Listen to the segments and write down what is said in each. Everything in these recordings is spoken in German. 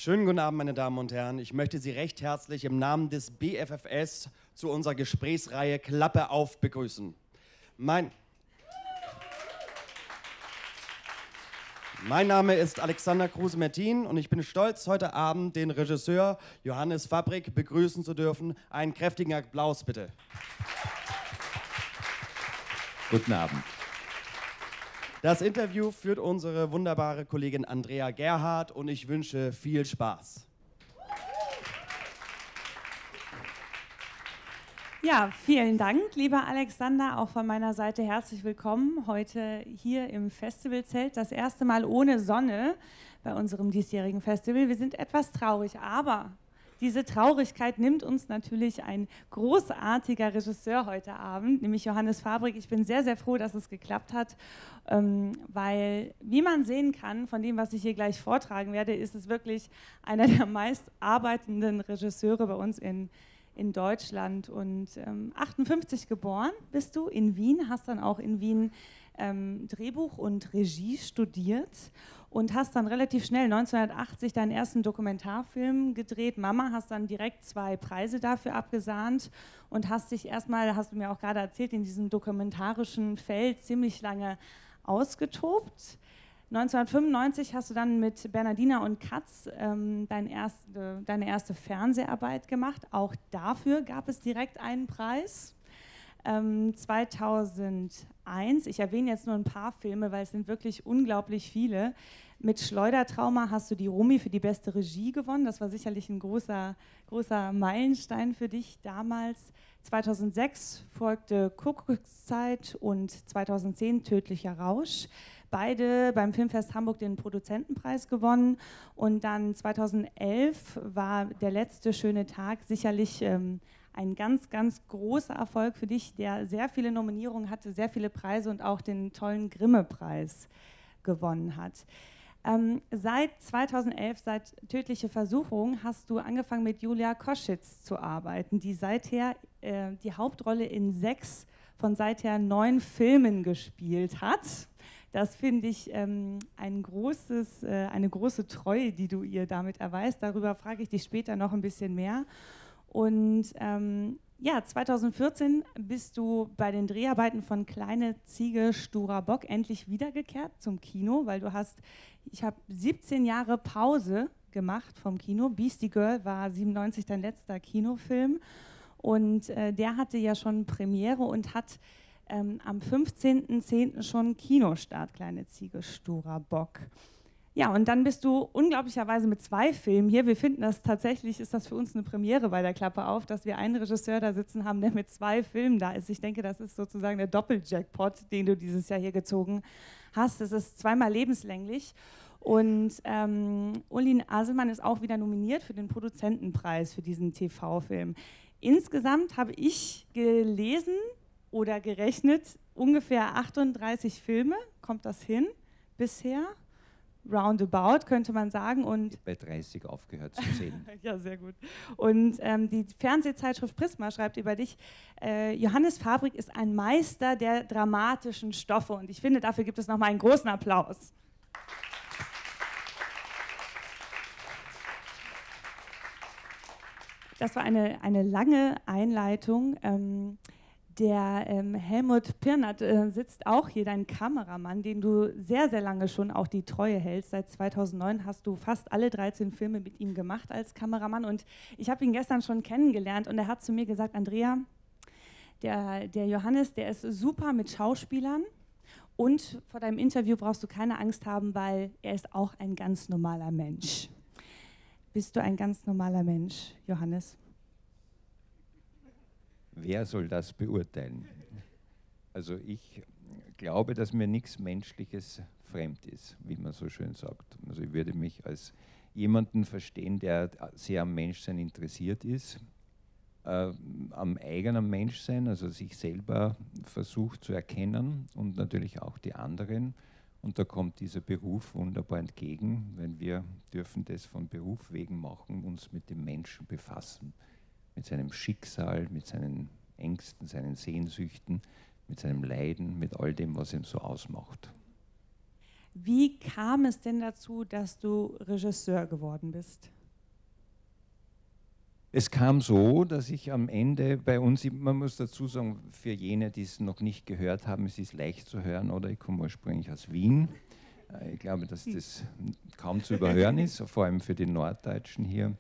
Schönen guten Abend, meine Damen und Herren. Ich möchte Sie recht herzlich im Namen des BFFS zu unserer Gesprächsreihe Klappe auf begrüßen. Mein Name ist Alexander Kruse-Mertin und ich bin stolz, heute Abend den Regisseur Johannes Fabrik begrüßen zu dürfen. Einen kräftigen Applaus bitte. Guten Abend. Das Interview führt unsere wunderbare Kollegin Andrea Gerhardt und ich wünsche viel Spaß. Ja, vielen Dank, lieber Alexander, auch von meiner Seite herzlich willkommen heute hier im Festivalzelt. Das erste Mal ohne Sonne bei unserem diesjährigen Festival. Wir sind etwas traurig, aber diese Traurigkeit nimmt uns natürlich ein großartiger Regisseur heute Abend, nämlich Johannes Fabrik. Ich bin sehr, sehr froh, dass es geklappt hat, weil, wie man sehen kann, von dem, was ich hier gleich vortragen werde, ist es wirklich einer der meist arbeitenden Regisseure bei uns in Deutschland. Und 58 geboren bist du in Wien, hast dann auch in Wien Drehbuch und Regie studiert und hast dann relativ schnell 1980 deinen ersten Dokumentarfilm gedreht. Mama, hast dann direkt 2 Preise dafür abgesahnt und hast dich erstmal, hast du mir auch gerade erzählt, in diesem dokumentarischen Feld ziemlich lange ausgetobt. 1995 hast du dann mit Bernhardiner und Katz deine erste Fernseharbeit gemacht. Auch dafür gab es direkt einen Preis. 2001, ich erwähne jetzt nur ein paar Filme, weil es sind wirklich unglaublich viele. Mit Schleudertrauma hast du die Romy für die beste Regie gewonnen. Das war sicherlich ein großer Meilenstein für dich damals. 2006 folgte Kuckuckszeit und 2010 Tödlicher Rausch. Beide beim Filmfest Hamburg den Produzentenpreis gewonnen. Und dann 2011 war Der letzte schöne Tag sicherlich ein ganz, ganz großer Erfolg für dich, der sehr viele Nominierungen hatte, sehr viele Preise und auch den tollen Grimme-Preis gewonnen hat. Seit 2011, seit Tödliche Versuchung, hast du angefangen mit Julia Koschitz zu arbeiten, die seither die Hauptrolle in 6 von seither 9 Filmen gespielt hat. Das finde ich eine große Treue, die du ihr damit erweist. Darüber frage ich dich später noch ein bisschen mehr. Und 2014 bist du bei den Dreharbeiten von Kleine Ziege, sturer Bock endlich wiedergekehrt zum Kino, weil ich habe 17 Jahre Pause gemacht vom Kino. Beastie Girl war 97 dein letzter Kinofilm und der hatte ja schon Premiere und hat am 15.10. schon Kinostart, Kleine Ziege, sturer Bock. Ja, und dann bist du unglaublicherweise mit 2 Filmen hier. Wir finden das tatsächlich, ist das für uns eine Premiere bei der Klappe auf, dass wir einen Regisseur da sitzen haben, der mit 2 Filmen da ist. Ich denke, das ist sozusagen der Doppeljackpot, den du dieses Jahr hier gezogen hast. Es ist 2-mal lebenslänglich. Und Ulin Aselmann ist auch wieder nominiert für den Produzentenpreis für diesen TV-Film. Insgesamt habe ich gelesen oder gerechnet, ungefähr 38 Filme, kommt das hin bisher? Roundabout, könnte man sagen. Und bei 30 aufgehört zu zählen. Ja, sehr gut. Und die Fernsehzeitschrift Prisma schreibt über dich, Johannes Fabrik ist ein Meister der dramatischen Stoffe. Und ich finde, dafür gibt es nochmal einen großen Applaus. Das war eine lange Einleitung. Der Helmut Pirnat sitzt auch hier, dein Kameramann, den du sehr, sehr lange schon auch die Treue hältst. Seit 2009 hast du fast alle 13 Filme mit ihm gemacht als Kameramann. Und ich habe ihn gestern schon kennengelernt und er hat zu mir gesagt, Andrea, der Johannes, der ist super mit Schauspielern und vor deinem Interview brauchst du keine Angst haben, weil er ist auch ein ganz normaler Mensch. Bist du ein ganz normaler Mensch, Johannes? Wer soll das beurteilen? Also ich glaube, dass mir nichts Menschliches fremd ist, wie man so schön sagt. Also ich würde mich als jemanden verstehen, der sehr am Menschsein interessiert ist, am eigenen Menschsein, also sich selber versucht zu erkennen und natürlich auch die anderen. Und da kommt dieser Beruf wunderbar entgegen, weil wir dürfen das von Beruf wegen machen, uns mit dem Menschen befassen. Mit seinem Schicksal, mit seinen Ängsten, seinen Sehnsüchten, mit seinem Leiden, mit all dem, was ihn so ausmacht. Wie kam es denn dazu, dass du Regisseur geworden bist? Es kam so, dass ich am Ende bei uns, man muss dazu sagen, für jene, die es noch nicht gehört haben, es ist leicht zu hören, oder ich komme ursprünglich aus Wien. Ich glaube, dass das kaum zu überhören ist, vor allem für die Norddeutschen hier.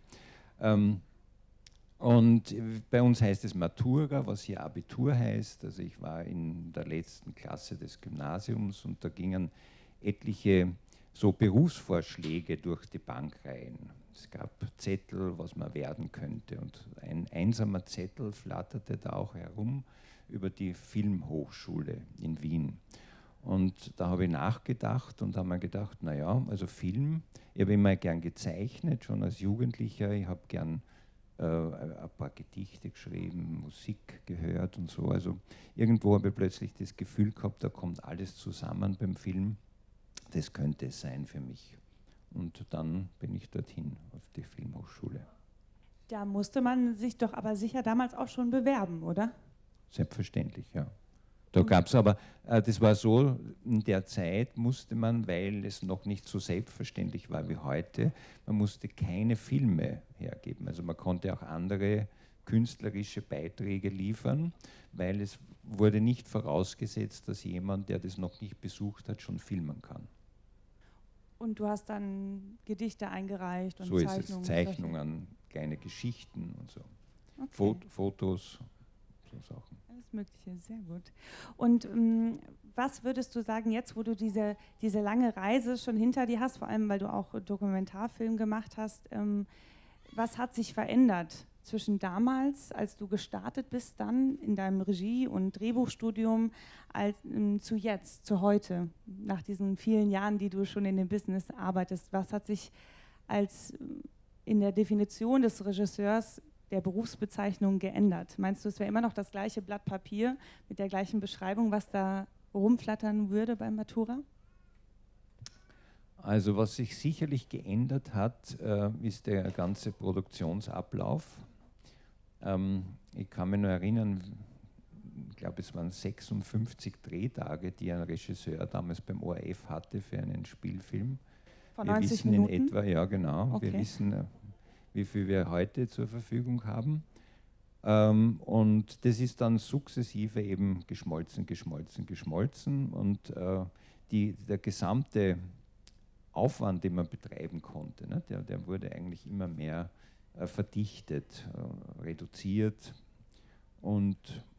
Und bei uns heißt es Matura, was hier Abitur heißt. Also ich war in der letzten Klasse des Gymnasiums und da gingen etliche so Berufsvorschläge durch die Bankreihen. Es gab Zettel, was man werden könnte, und ein einsamer Zettel flatterte da auch herum über die Filmhochschule in Wien. Und da habe ich nachgedacht und habe mir gedacht, naja, also Film, ich habe immer gern gezeichnet, schon als Jugendlicher, ich habe gern ein paar Gedichte geschrieben, Musik gehört und so. Also irgendwo habe ich plötzlich das Gefühl gehabt, da kommt alles zusammen beim Film. Das könnte es sein für mich. Und dann bin ich dorthin auf die Filmhochschule. Da musste man sich doch aber sicher damals auch schon bewerben, oder? Selbstverständlich, ja. Da gab es aber, das war so, in der Zeit musste man, weil es noch nicht so selbstverständlich war wie heute, man musste keine Filme hergeben. Also man konnte auch andere künstlerische Beiträge liefern, weil es wurde nicht vorausgesetzt, dass jemand, der das noch nicht besucht hat, schon filmen kann. Und du hast dann Gedichte eingereicht und so Zeichnungen? So ist es, Zeichnungen, kleine Geschichten und so. Okay. Fotos, so Sachen. Alles Mögliche, sehr gut. Und was würdest du sagen jetzt, wo du diese lange Reise schon hinter dir hast, vor allem weil du auch Dokumentarfilm gemacht hast, was hat sich verändert zwischen damals, als du gestartet bist, dann in deinem Regie- und Drehbuchstudium, zu jetzt, zu heute, nach diesen vielen Jahren, die du schon in dem Business arbeitest? Was hat sich als in der Definition des Regisseurs der Berufsbezeichnung geändert? Meinst du, es wäre immer noch das gleiche Blatt Papier mit der gleichen Beschreibung, was da rumflattern würde beim Matura? Also was sich sicherlich geändert hat, ist der ganze Produktionsablauf. Ich kann mich nur erinnern, ich glaube es waren 56 Drehtage, die ein Regisseur damals beim ORF hatte für einen Spielfilm. Von wir 90 wissen Minuten? in etwa, ja genau, Okay. Wir wissen, wie viel wir heute zur Verfügung haben. Und das ist dann sukzessive eben geschmolzen und der gesamte Aufwand, den man betreiben konnte, ne, der wurde eigentlich immer mehr verdichtet, reduziert, und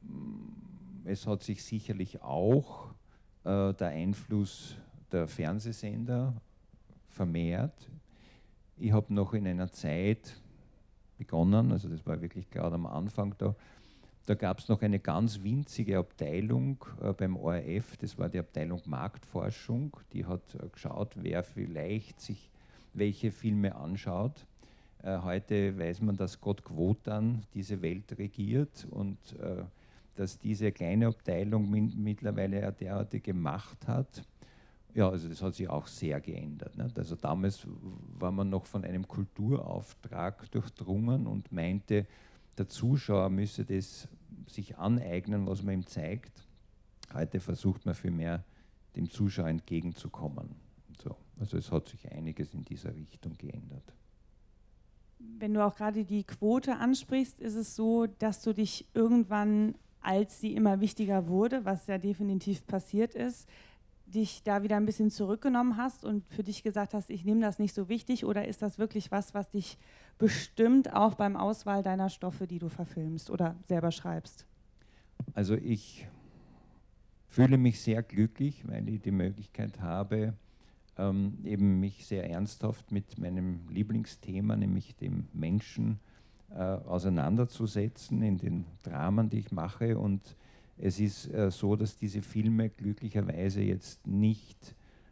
es hat sich sicherlich auch der Einfluss der Fernsehsender vermehrt. Ich habe noch in einer Zeit begonnen, also das war wirklich gerade am Anfang, da gab es noch eine ganz winzige Abteilung beim ORF, das war die Abteilung Marktforschung, die hat geschaut, wer vielleicht sich welche Filme anschaut. Heute weiß man, dass Gott Wotan diese Welt regiert und dass diese kleine Abteilung mittlerweile eine derartige Macht hat. Ja, also das hat sich auch sehr geändert. Nicht? Also damals war man noch von einem Kulturauftrag durchdrungen und meinte, der Zuschauer müsse das sich aneignen, was man ihm zeigt. Heute versucht man vielmehr, dem Zuschauer entgegenzukommen. So. Also es hat sich einiges in dieser Richtung geändert. Wenn du auch gerade die Quote ansprichst, ist es so, dass du dich irgendwann, als sie immer wichtiger wurde, was ja definitiv passiert ist, dich da wieder ein bisschen zurückgenommen hast und für dich gesagt hast, ich nehme das nicht so wichtig, oder ist das wirklich was dich bestimmt auch beim Auswahl deiner Stoffe, die du verfilmst oder selber schreibst? Also ich fühle mich sehr glücklich, weil ich die Möglichkeit habe, eben mich sehr ernsthaft mit meinem Lieblingsthema, nämlich dem Menschen, auseinanderzusetzen in den Dramen, die ich mache. Und es ist so, dass diese Filme glücklicherweise jetzt nicht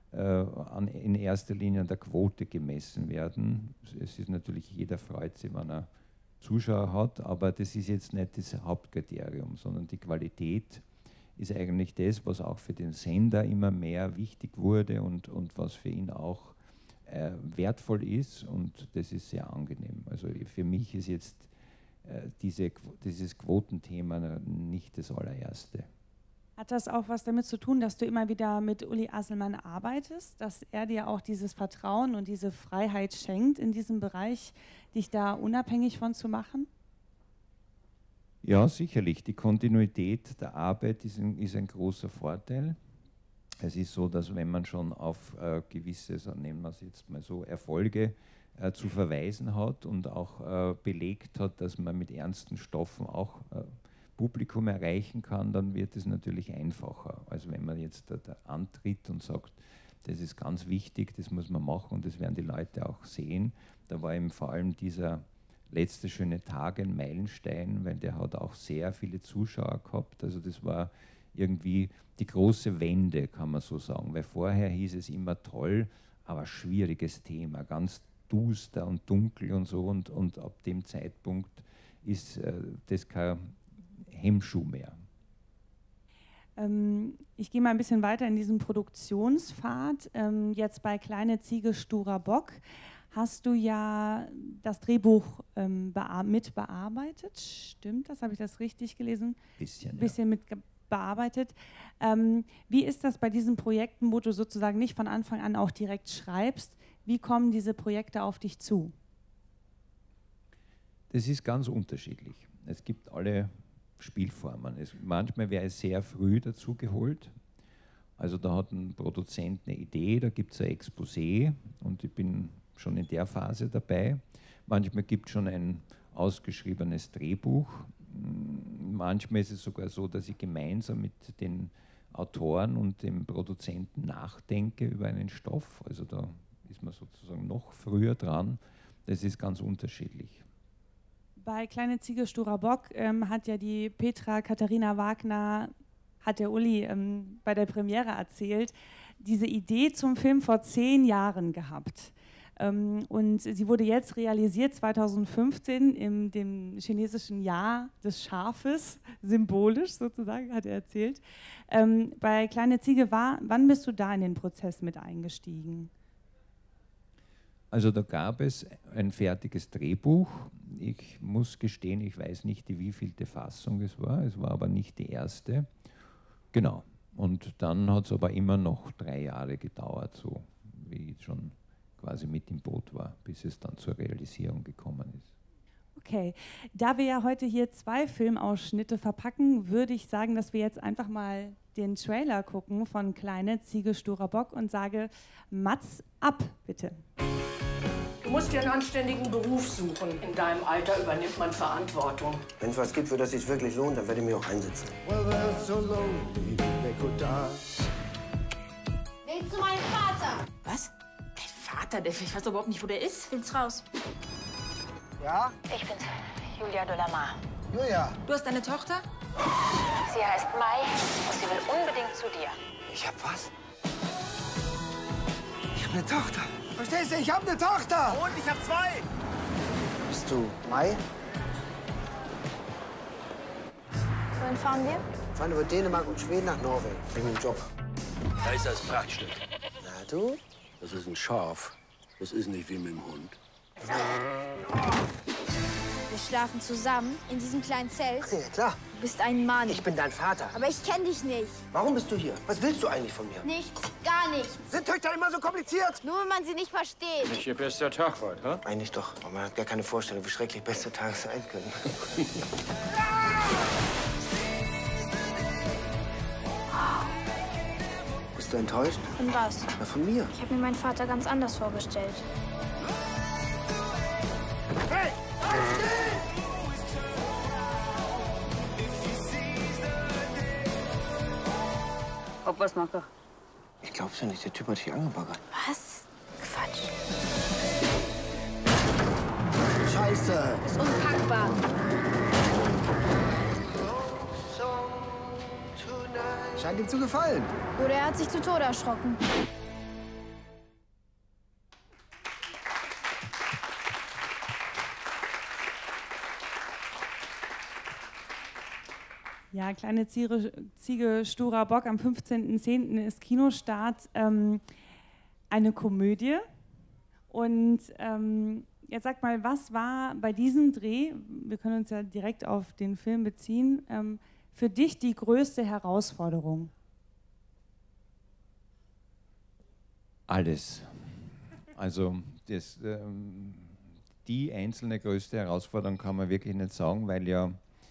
in erster Linie an der Quote gemessen werden. Es ist natürlich, jeder freut sich, wenn er Zuschauer hat, aber das ist jetzt nicht das Hauptkriterium, sondern die Qualität ist eigentlich das, was auch für den Sender immer mehr wichtig wurde und was für ihn auch wertvoll ist, und das ist sehr angenehm. Also für mich ist jetzt dieses Quotenthema nicht das allererste. Hat das auch was damit zu tun, dass du immer wieder mit Uli Asselmann arbeitest, dass er dir auch dieses Vertrauen und diese Freiheit schenkt, in diesem Bereich dich da unabhängig von zu machen? Ja, sicherlich. Die Kontinuität der Arbeit ist ein großer Vorteil. Es ist so, dass wenn man schon auf gewisse, so nennen wir es jetzt mal so, Erfolge zu verweisen hat und auch belegt hat, dass man mit ernsten Stoffen auch Publikum erreichen kann, dann wird es natürlich einfacher. Also wenn man jetzt da antritt und sagt, das ist ganz wichtig, das muss man machen und das werden die Leute auch sehen. Da war eben vor allem dieser letzte schöne Tag ein Meilenstein, weil der hat auch sehr viele Zuschauer gehabt. Also das war irgendwie die große Wende, kann man so sagen. Weil vorher hieß es immer toll, aber schwieriges Thema, ganz duster und dunkel und so. Und ab dem Zeitpunkt ist das kein Hemmschuh mehr. Ich gehe mal ein bisschen weiter in diesem Produktionspfad. Jetzt bei Kleine Ziege, Sturer Bock hast du ja das Drehbuch mit bearbeitet. Stimmt das? Habe ich das richtig gelesen? Bisschen mit bearbeitet. Wie ist das bei diesen Projekten, wo du sozusagen nicht von Anfang an auch direkt schreibst? Wie kommen diese Projekte auf dich zu? Das ist ganz unterschiedlich. Es gibt alle Spielformen. Manchmal wäre es sehr früh dazu geholt. Also da hat ein Produzent eine Idee, da gibt es ein Exposé und ich bin schon in der Phase dabei. Manchmal gibt es schon ein ausgeschriebenes Drehbuch. Manchmal ist es sogar so, dass ich gemeinsam mit den Autoren und dem Produzenten nachdenke über einen Stoff. Also da ist man sozusagen noch früher dran. Das ist ganz unterschiedlich. Bei Kleine Ziege, Sturer Bock hat ja die Petra Katharina Wagner, hat der Uli bei der Premiere erzählt, diese Idee zum Film vor 10 Jahren gehabt. Und sie wurde jetzt realisiert, 2015, in dem chinesischen Jahr des Schafes, symbolisch sozusagen, hat er erzählt. Bei Kleine Ziege, wann bist du da in den Prozess mit eingestiegen? Also da gab es ein fertiges Drehbuch. Ich muss gestehen, ich weiß nicht, die wievielte Fassung es war. Es war aber nicht die erste. Genau. Und dann hat es aber immer noch 3 Jahre gedauert, so wie ich schon quasi mit im Boot war, bis es dann zur Realisierung gekommen ist. Okay, da wir ja heute hier 2 Filmausschnitte verpacken, würde ich sagen, dass wir jetzt einfach mal den Trailer gucken von Kleine Ziege, Sturer Bock und sage, Mats, ab, bitte. Du musst dir einen anständigen Beruf suchen. In deinem Alter übernimmt man Verantwortung. Wenn es was gibt, für das es sich wirklich lohnt, dann werde ich mich auch einsetzen. Well, they're so lonely, they could die. Will zu meinem Vater. Was? Dein Vater? Ich weiß überhaupt nicht, wo der ist. Bin's raus. Ja? Ich bin's, Julia de la Mar. Julia. Du hast eine Tochter? Sie heißt Mai und sie will unbedingt zu dir. Ich hab was? Ich hab eine Tochter. Verstehst du? Ich hab eine Tochter. Und ich hab 2. Bist du Mai? Wohin fahren wir? Wir fahren über Dänemark und Schweden nach Norwegen. Wegen dem Job. Da ist das Prachtstück. Na du? Das ist ein Schaf. Das ist nicht wie mit dem Hund. Wir schlafen zusammen in diesem kleinen Zelt. Ja, klar. Du bist ein Mann. Ich bin dein Vater. Aber ich kenne dich nicht. Warum bist du hier? Was willst du eigentlich von mir? Nichts, gar nichts. Sind Töchter immer so kompliziert? Nur wenn man sie nicht versteht. Nicht ihr bester Tag heute, hä? Eigentlich doch. Aber man hat gar keine Vorstellung, wie schrecklich beste Tage sein können. Bist du enttäuscht? Von was? Na, von mir. Ich habe mir meinen Vater ganz anders vorgestellt. Hey! Ob was macht er? Ich glaub's ja nicht, der Typ hat dich angebaggert. Was? Quatsch. Scheiße. Das ist unpackbar. Scheint ihm zu gefallen. Oder er hat sich zu Tode erschrocken. Ja, Kleine Ziege, Sturer Bock, am 15.10. ist Kinostart, eine Komödie. Und jetzt sag mal, was war bei diesem Dreh, wir können uns ja direkt auf den Film beziehen, für dich die größte Herausforderung? Alles. Also die einzelne größte Herausforderung kann man wirklich nicht sagen, weil ja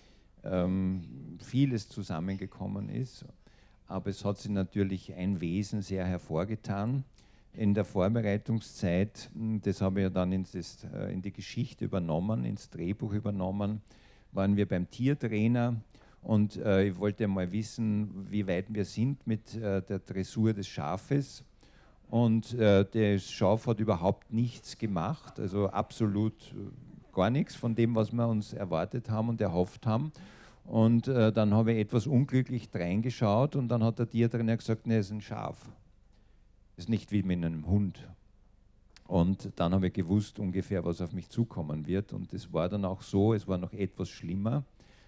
vieles zusammengekommen ist. Aber es hat sich natürlich ein Wesen sehr hervorgetan. In der Vorbereitungszeit, das habe ich ja dann in die Geschichte übernommen, ins Drehbuch übernommen, waren wir beim Tiertrainer und ich wollte mal wissen, wie weit wir sind mit der Dressur des Schafes. Und das Schaf hat überhaupt nichts gemacht, also absolut gar nichts von dem, was wir uns erwartet haben und erhofft haben. Und dann habe ich etwas unglücklich reingeschaut und dann hat der Tiertrainer gesagt, nee, es ist ein Schaf. Das ist nicht wie mit einem Hund. Und dann habe ich gewusst ungefähr, was auf mich zukommen wird. Und das war dann auch so, es war noch etwas schlimmer.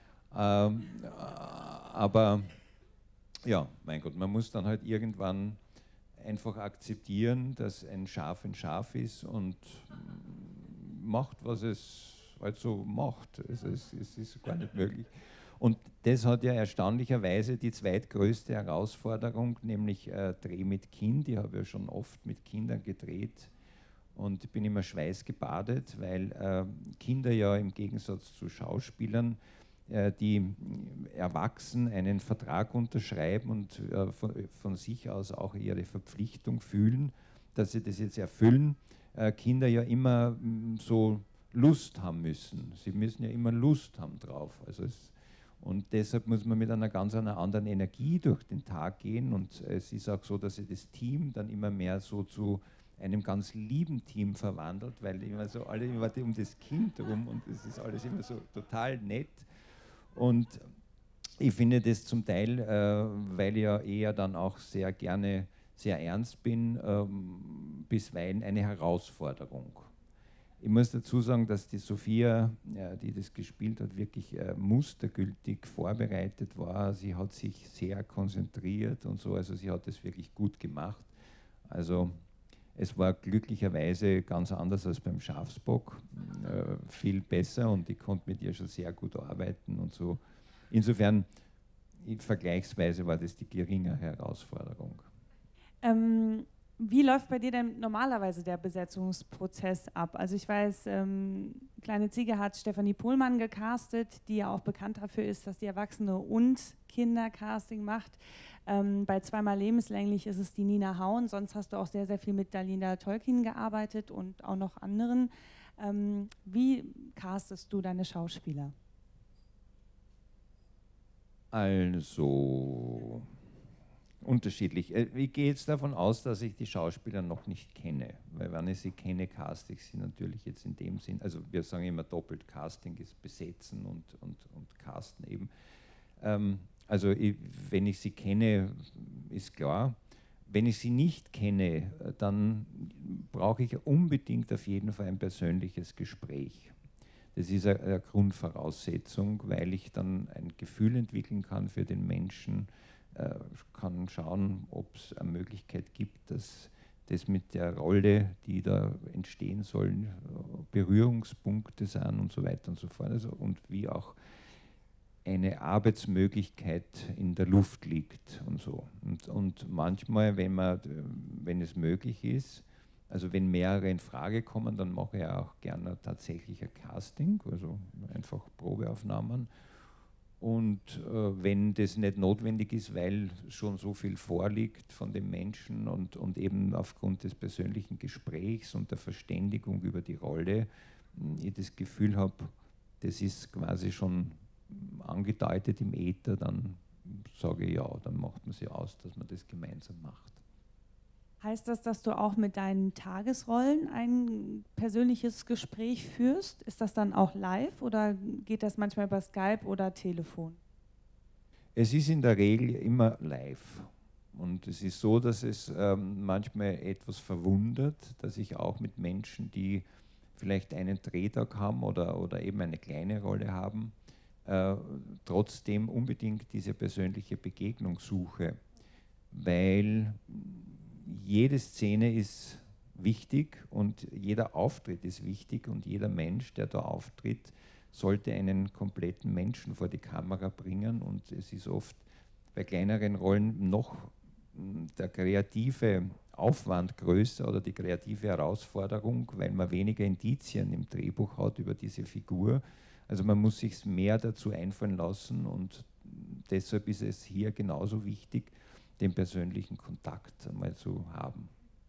Aber ja, mein Gott, man muss dann halt irgendwann einfach akzeptieren, dass ein Schaf ist und macht, was es halt so macht. Es ist gar nicht möglich. Und das hat ja erstaunlicherweise die zweitgrößte Herausforderung, nämlich Dreh mit Kind. Ich habe ja schon oft mit Kindern gedreht und ich bin immer schweißgebadet, weil Kinder ja im Gegensatz zu Schauspielern, die erwachsen einen Vertrag unterschreiben und von sich aus auch ihre Verpflichtung fühlen, dass sie das jetzt erfüllen, Kinder ja immer so Lust haben müssen. Sie müssen ja immer Lust haben drauf. Und deshalb muss man mit einer ganz anderen Energie durch den Tag gehen. Und es ist auch so, dass sich das Team dann immer mehr so zu einem ganz lieben Team verwandelt, weil immer so alle immer um das Kind rum und es ist alles immer so total nett. Und ich finde das zum Teil, weil ich ja eher dann auch sehr gerne sehr ernst bin, bisweilen eine Herausforderung. Ich muss dazu sagen, dass die Sophia, die das gespielt hat, wirklich mustergültig vorbereitet war. Sie hat sich sehr konzentriert und so, also sie hat das wirklich gut gemacht. Also es war glücklicherweise ganz anders als beim Schafsbock, viel besser und ich konnte mit ihr schon sehr gut arbeiten und so. Insofern, vergleichsweise war das die geringere Herausforderung. Wie läuft bei dir denn normalerweise der Besetzungsprozess ab? Also ich weiß, Kleine Ziege hat Stefanie Pohlmann gecastet, die ja auch bekannt dafür ist, dass die Erwachsene- und Kindercasting macht. Bei Zweimal lebenslänglich ist es die Nina Hauen, sonst hast du auch sehr, sehr viel mit Dalila Tolkin gearbeitet und auch noch anderen. Wie castest du deine Schauspieler? Also unterschiedlich. Ich gehe jetzt davon aus, dass ich die Schauspieler noch nicht kenne, weil wenn ich sie kenne, caste ich sie natürlich jetzt in dem Sinn, also wir sagen immer doppelt, Casting ist besetzen und casten eben. Wenn ich sie kenne, ist klar. Wenn ich sie nicht kenne, dann brauche ich unbedingt auf jeden Fall ein persönliches Gespräch. Das ist eine Grundvoraussetzung, weil ich dann ein Gefühl entwickeln kann für den Menschen, kann schauen, ob es eine Möglichkeit gibt, dass das mit der Rolle, die da entstehen sollen, Berührungspunkte sind und so weiter und so fort. Also, und wie auch eine Arbeitsmöglichkeit in der Luft liegt und so. Und manchmal, wenn es möglich ist, also wenn mehrere in Frage kommen, dann mache ich auch gerne tatsächlich ein Casting, also einfach Probeaufnahmen. Und wenn das nicht notwendig ist, weil schon so viel vorliegt von dem Menschen und eben aufgrund des persönlichen Gesprächs und der Verständigung über die Rolle, ich das Gefühl habe, das ist quasi schon angedeutet im Äther, dann sage ich ja, dann macht man sie aus, dass man das gemeinsam macht. Heißt das, dass du auch mit deinen Tagesrollen ein persönliches Gespräch führst? Ist das dann auch live oder geht das manchmal über Skype oder Telefon? Es ist in der Regel immer live. Und es ist so, dass es manchmal etwas verwundert, dass ich auch mit Menschen, die vielleicht einen Drehtag haben oder eben eine kleine Rolle haben, trotzdem unbedingt diese persönliche Begegnung suche, weil jede Szene ist wichtig und jeder Auftritt ist wichtig und jeder Mensch, der da auftritt, sollte einen kompletten Menschen vor die Kamera bringen, und es ist oft bei kleineren Rollen noch der kreative Aufwand größer oder die kreative Herausforderung, weil man weniger Indizien im Drehbuch hat über diese Figur. Also man muss sich mehr dazu einfallen lassen, und deshalb ist es hier genauso wichtig, den persönlichen Kontakt einmal zu haben.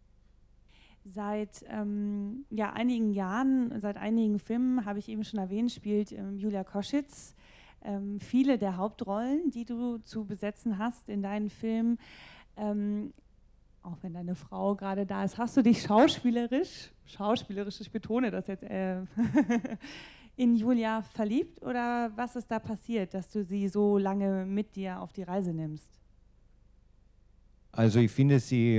Seit einigen Jahren, seit einigen Filmen, habe ich eben schon erwähnt, spielt Julia Koschitz viele der Hauptrollen, die du zu besetzen hast in deinen Filmen. Auch wenn deine Frau gerade da ist, hast du dich schauspielerisch, ich betone das jetzt, in Julia verliebt, oder was ist da passiert, dass du sie so lange mit dir auf die Reise nimmst? Also ich finde sie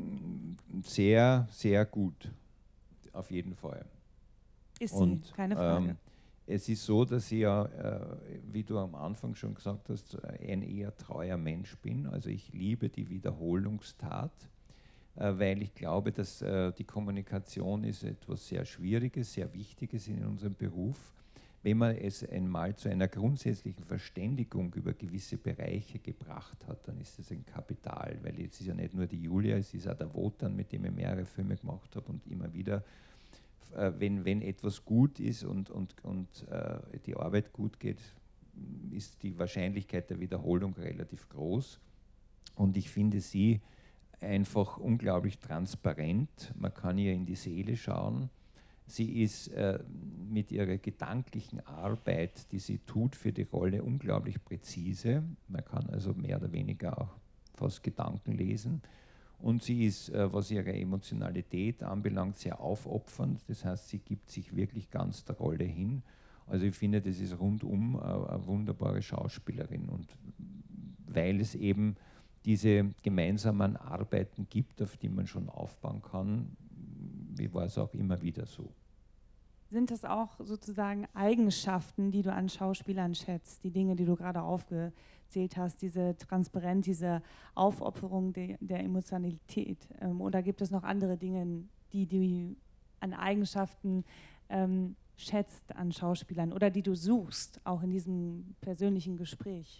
sehr, sehr gut, auf jeden Fall. Ist sie, keine Frage. Es ist so, dass ich ja, wie du am Anfang schon gesagt hast, ein eher treuer Mensch bin. Also ich liebe die Wiederholungstat, weil ich glaube, dass die Kommunikation ist etwas sehr Schwieriges, sehr Wichtiges in unserem Beruf. Wenn man es einmal zu einer grundsätzlichen Verständigung über gewisse Bereiche gebracht hat, dann ist es ein Kapital, weil es ist ja nicht nur die Julia, es ist auch der Wotan, mit dem ich mehrere Filme gemacht habe, und immer wieder, wenn etwas gut ist und die Arbeit gut geht, ist die Wahrscheinlichkeit der Wiederholung relativ groß. Und ich finde sie einfach unglaublich transparent. Man kann ihr in die Seele schauen. Sie ist mit ihrer gedanklichen Arbeit, die sie tut für die Rolle, unglaublich präzise. Man kann also mehr oder weniger auch fast Gedanken lesen. Und sie ist, was ihre Emotionalität anbelangt, sehr aufopfernd. Das heißt, sie gibt sich wirklich ganz der Rolle hin. Also ich finde, das ist rundum eine wunderbare Schauspielerin. Und weil es eben diese gemeinsamen Arbeiten gibt, auf die man schon aufbauen kann, wie war es auch immer wieder so. Sind das auch sozusagen Eigenschaften, die du an Schauspielern schätzt, die Dinge, die du gerade aufgezählt hast, diese Transparenz, diese Aufopferung der Emotionalität? Oder gibt es noch andere Dinge, die du an Eigenschaften schätzt an Schauspielern oder die du suchst, auch in diesem persönlichen Gespräch?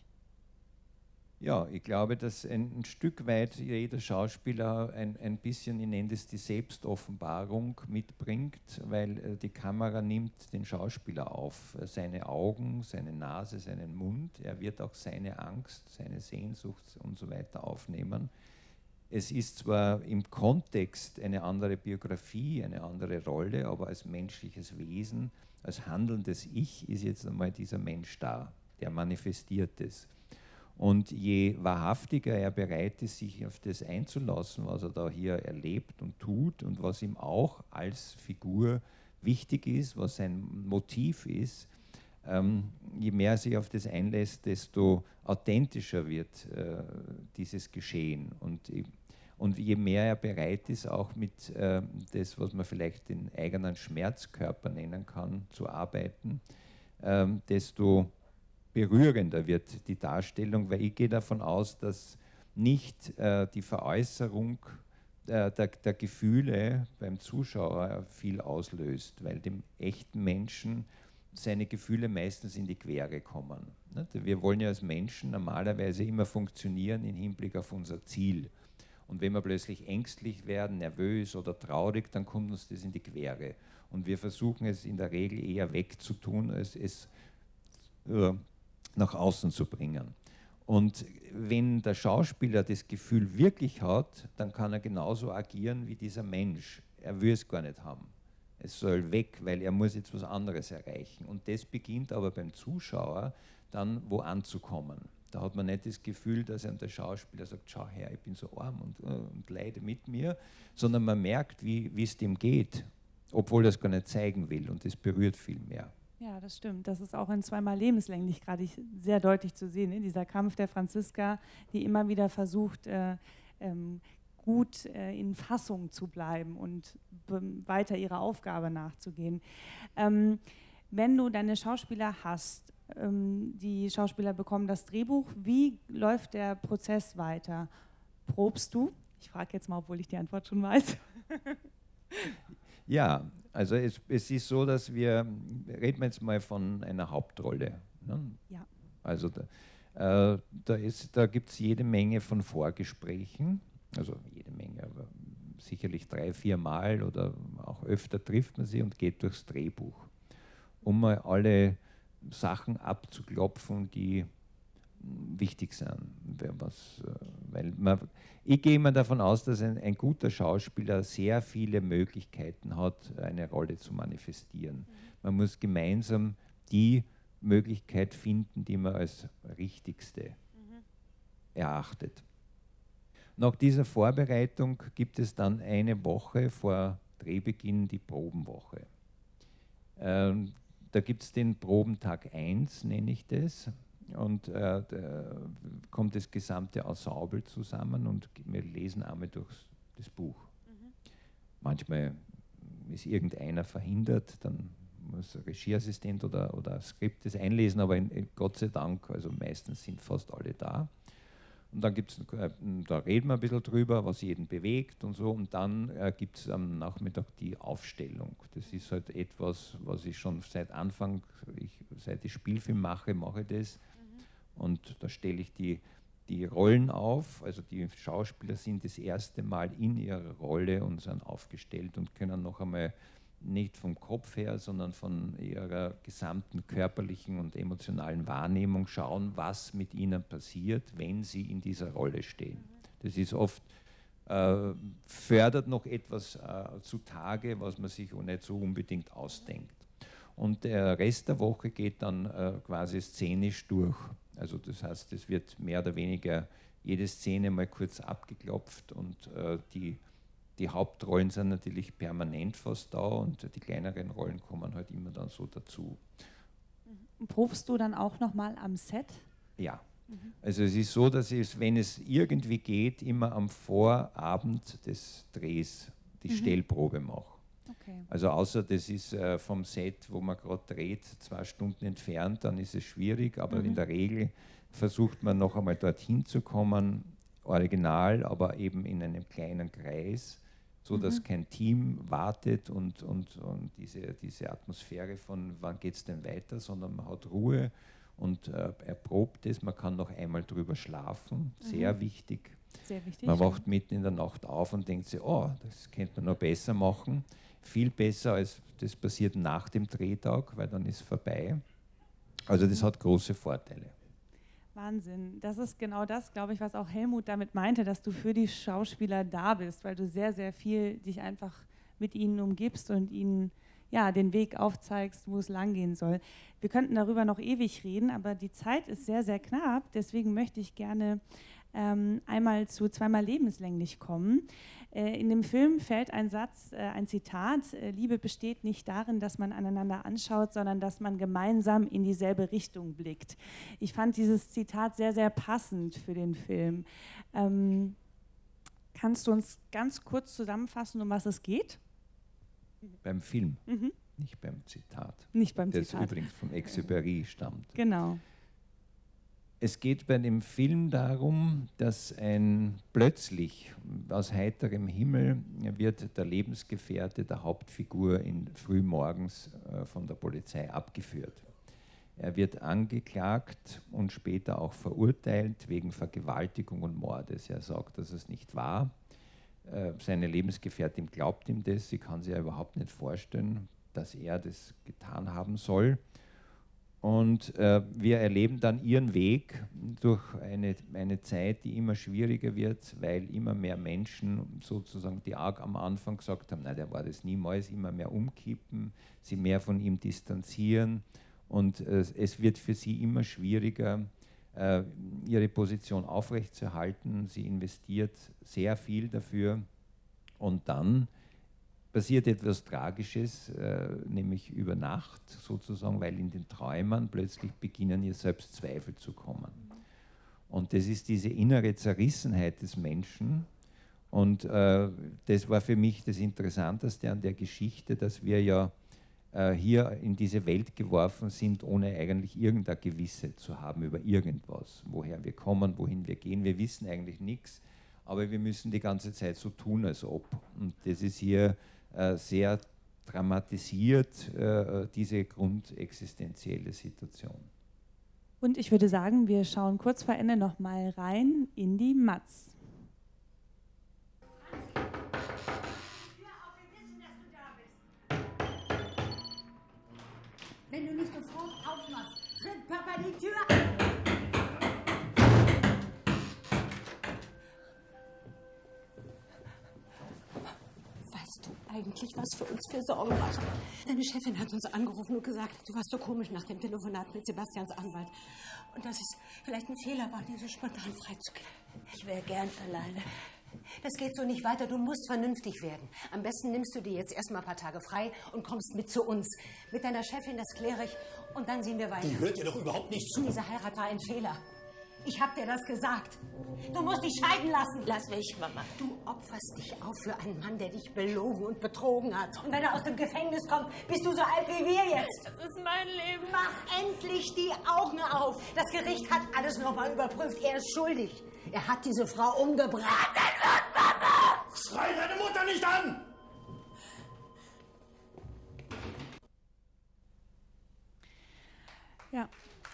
Ja, ich glaube, dass ein Stück weit jeder Schauspieler ein bisschen, ich nenne das die Selbstoffenbarung mitbringt, weil die Kamera nimmt den Schauspieler auf, seine Augen, seine Nase, seinen Mund. Er wird auch seine Angst, seine Sehnsucht und so weiter aufnehmen. Es ist zwar im Kontext eine andere Biografie, eine andere Rolle, aber als menschliches Wesen, als handelndes Ich ist jetzt einmal dieser Mensch da, der manifestiert es. Und je wahrhaftiger er bereit ist, sich auf das einzulassen, was er da hier erlebt und tut und was ihm auch als Figur wichtig ist, was sein Motiv ist, je mehr er sich auf das einlässt, desto authentischer wird dieses Geschehen. Und je mehr er bereit ist, auch mit das, was man vielleicht den eigenen Schmerzkörper nennen kann, zu arbeiten, desto berührender wird die Darstellung, weil ich gehe davon aus, dass nicht die Veräußerung der Gefühle beim Zuschauer viel auslöst, weil dem echten Menschen seine Gefühle meistens in die Quere kommen. Wir wollen ja als Menschen normalerweise immer funktionieren im Hinblick auf unser Ziel. Und wenn wir plötzlich ängstlich werden, nervös oder traurig, dann kommt uns das in die Quere. Und wir versuchen es in der Regel eher wegzutun, als es nach außen zu bringen. Und wenn der Schauspieler das Gefühl wirklich hat, dann kann er genauso agieren wie dieser Mensch. Er will es gar nicht haben. Es soll weg, weil er muss jetzt was anderes erreichen. Und das beginnt aber beim Zuschauer dann wo anzukommen. Da hat man nicht das Gefühl, dass einem der Schauspieler sagt, schau her, ich bin so arm und leide mit mir, sondern man merkt, wie es dem geht, obwohl er es gar nicht zeigen will, und das berührt viel mehr. Ja, das stimmt. Das ist auch in Zweimal lebenslänglich gerade sehr deutlich zu sehen. Ne? Dieser Kampf der Franziska, die immer wieder versucht, gut in Fassung zu bleiben und weiter ihrer Aufgabe nachzugehen. Wenn du deine Schauspieler hast, die Schauspieler bekommen das Drehbuch, wie läuft der Prozess weiter? Probst du? Ich frage jetzt mal, obwohl ich die Antwort schon weiß. Ja, Also es ist so, dass reden wir jetzt mal von einer Hauptrolle. Ne? Ja. Also da gibt es jede Menge von Vorgesprächen, also jede Menge, aber sicherlich 3, 4 Mal oder auch öfter trifft man sie und geht durchs Drehbuch, um mal alle Sachen abzuklopfen, die wichtig sind. Ich gehe immer davon aus, dass ein guter Schauspieler sehr viele Möglichkeiten hat, eine Rolle zu manifestieren. Man muss gemeinsam die Möglichkeit finden, die man als richtigste erachtet. Nach dieser Vorbereitung gibt es dann eine Woche vor Drehbeginn die Probenwoche. Da gibt es den Probentag 1, nenne ich das. Und da kommt das gesamte Ensemble zusammen und wir lesen einmal durch das Buch. Manchmal ist irgendeiner verhindert, dann muss ein Regieassistent oder ein Skript das einlesen, aber Gott sei Dank, also meistens sind fast alle da. Und dann da reden wir ein bisschen drüber, was jeden bewegt und so. Und dann gibt es am Nachmittag die Aufstellung. Das ist halt etwas, was ich schon seit Anfang, seit ich Spielfilm mache ich das. Und da stelle ich die Rollen auf. Also die Schauspieler sind das erste Mal in ihrer Rolle und sind aufgestellt und können noch einmal nicht vom Kopf her, sondern von ihrer gesamten körperlichen und emotionalen Wahrnehmung schauen, was mit ihnen passiert, wenn sie in dieser Rolle stehen. Das ist oft, fördert noch etwas zutage, was man sich auch nicht so unbedingt ausdenkt. Und der Rest der Woche geht dann quasi szenisch durch. Also das heißt, es wird mehr oder weniger jede Szene mal kurz abgeklopft und die Hauptrollen sind natürlich permanent fast da und die kleineren Rollen kommen halt immer dann so dazu. Probst du dann auch nochmal am Set? Ja. Also es ist so, dass es, wenn es irgendwie geht, immer am Vorabend des Drehs die Stellprobe mache. Okay. Also außer das ist vom Set, wo man gerade dreht, 2 Stunden entfernt, dann ist es schwierig, aber in der Regel versucht man noch einmal dorthin zu kommen, original, aber eben in einem kleinen Kreis, so dass kein Team wartet und diese Atmosphäre von wann geht es denn weiter, sondern man hat Ruhe und erprobt es, man kann noch einmal drüber schlafen, sehr wichtig. Sehr wichtig. Man wacht mitten in der Nacht auf und denkt sich, oh, das könnte man noch besser machen. Viel besser als das passiert nach dem Drehtag, weil dann ist es vorbei. Also das hat große Vorteile. Wahnsinn. Das ist genau das, glaube ich, was auch Helmut damit meinte, dass du für die Schauspieler da bist, weil du sehr, sehr viel dich einfach mit ihnen umgibst und ihnen den Weg aufzeigst, wo es langgehen soll. Wir könnten darüber noch ewig reden, aber die Zeit ist sehr, sehr knapp. Deswegen möchte ich gerne einmal zu Zweimal lebenslänglich kommen. In dem Film fällt ein Satz, ein Zitat: Liebe besteht nicht darin, dass man aneinander anschaut, sondern dass man gemeinsam in dieselbe Richtung blickt. Ich fand dieses Zitat sehr, sehr passend für den Film. Kannst du uns ganz kurz zusammenfassen, um was es geht? Beim Film, nicht beim Zitat. Nicht beim das Zitat. Übrigens vom Exupéry stammt. Genau. Es geht bei dem Film darum, dass plötzlich aus heiterem Himmel wird der Lebensgefährte der Hauptfigur frühmorgens von der Polizei abgeführt. Er wird angeklagt und später auch verurteilt wegen Vergewaltigung und Mordes. Er sagt, dass es nicht war. Seine Lebensgefährtin glaubt ihm das. Sie kann sich ja überhaupt nicht vorstellen, dass er das getan haben soll. Und wir erleben dann ihren Weg durch eine Zeit, die immer schwieriger wird, weil immer mehr Menschen sozusagen, die arg am Anfang gesagt haben, nein, der war das niemals, immer mehr umkippen, sie mehr von ihm distanzieren. Und es wird für sie immer schwieriger, ihre Position aufrechtzuerhalten. Sie investiert sehr viel dafür. Und dann passiert etwas Tragisches, nämlich über Nacht sozusagen, weil in den Träumen plötzlich beginnen ihr Selbstzweifel zu kommen. Und das ist diese innere Zerrissenheit des Menschen. Und das war für mich das Interessanteste an der Geschichte, dass wir ja hier in diese Welt geworfen sind, ohne eigentlich irgendeine Gewissheit zu haben über irgendwas, woher wir kommen, wohin wir gehen. Wir wissen eigentlich nichts, aber wir müssen die ganze Zeit so tun, als ob. Und das ist hier sehr dramatisiert diese grundexistenzielle Situation. Und ich würde sagen, wir schauen kurz vor Ende noch mal rein in die Matz. Wenn du nicht sofort aufmachst, tritt Papa die Tür. Weißt du eigentlich, was für uns für Sorgen machen? Deine Chefin hat uns angerufen und gesagt, du warst so komisch nach dem Telefonat mit Sebastians Anwalt. Und dass es vielleicht ein Fehler war, die so spontan freizugeben. Ich wäre gern alleine. Das geht so nicht weiter. Du musst vernünftig werden. Am besten nimmst du dir jetzt erstmal ein paar Tage frei und kommst mit zu uns. Mit deiner Chefin, das kläre ich. Und dann sehen wir weiter. Die hört dir doch überhaupt nicht zu. Diese Heirat war ein Fehler. Ich hab dir das gesagt. Du musst dich scheiden lassen. Lass mich, Mama. Du opferst dich auf für einen Mann, der dich belogen und betrogen hat. Und wenn er aus dem Gefängnis kommt, bist du so alt wie wir jetzt. Das ist mein Leben. Mach endlich die Augen auf. Das Gericht hat alles nochmal überprüft. Er ist schuldig. Er hat diese Frau umgebracht. Schrei deine Mutter nicht an! Ja.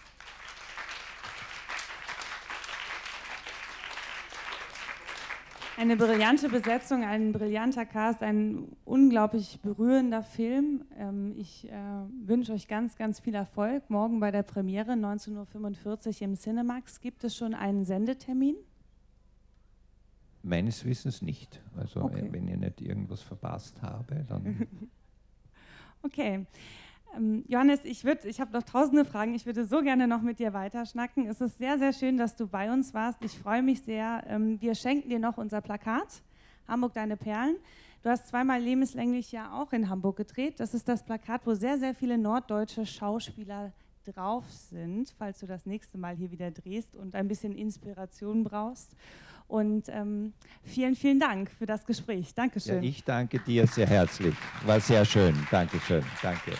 Eine brillante Besetzung, ein brillanter Cast, ein unglaublich berührender Film. Ich wünsche euch ganz, ganz viel Erfolg. Morgen bei der Premiere, 19:45 Uhr im Cinemax. Gibt es schon einen Sendetermin? Meines Wissens nicht. Also okay. Wenn ich nicht irgendwas verpasst habe, dann... Okay. Johannes, ich habe noch tausende Fragen. Ich würde so gerne noch mit dir weiterschnacken. Es ist sehr, sehr schön, dass du bei uns warst. Ich freue mich sehr. Wir schenken dir noch unser Plakat, Hamburg, deine Perlen. Du hast zweimal lebenslänglich ja auch in Hamburg gedreht. Das ist das Plakat, wo sehr, sehr viele norddeutsche Schauspieler drauf sind, falls du das nächste Mal hier wieder drehst und ein bisschen Inspiration brauchst. Und vielen, vielen Dank für das Gespräch. Dankeschön. Ja, ich danke dir sehr herzlich. War sehr schön. Dankeschön. Danke.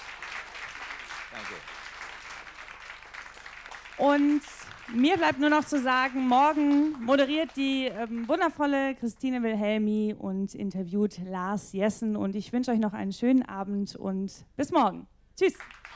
Und mir bleibt nur noch zu sagen, morgen moderiert die wundervolle Christine Wilhelmi und interviewt Lars Jessen. Und ich wünsche euch noch einen schönen Abend und bis morgen. Tschüss.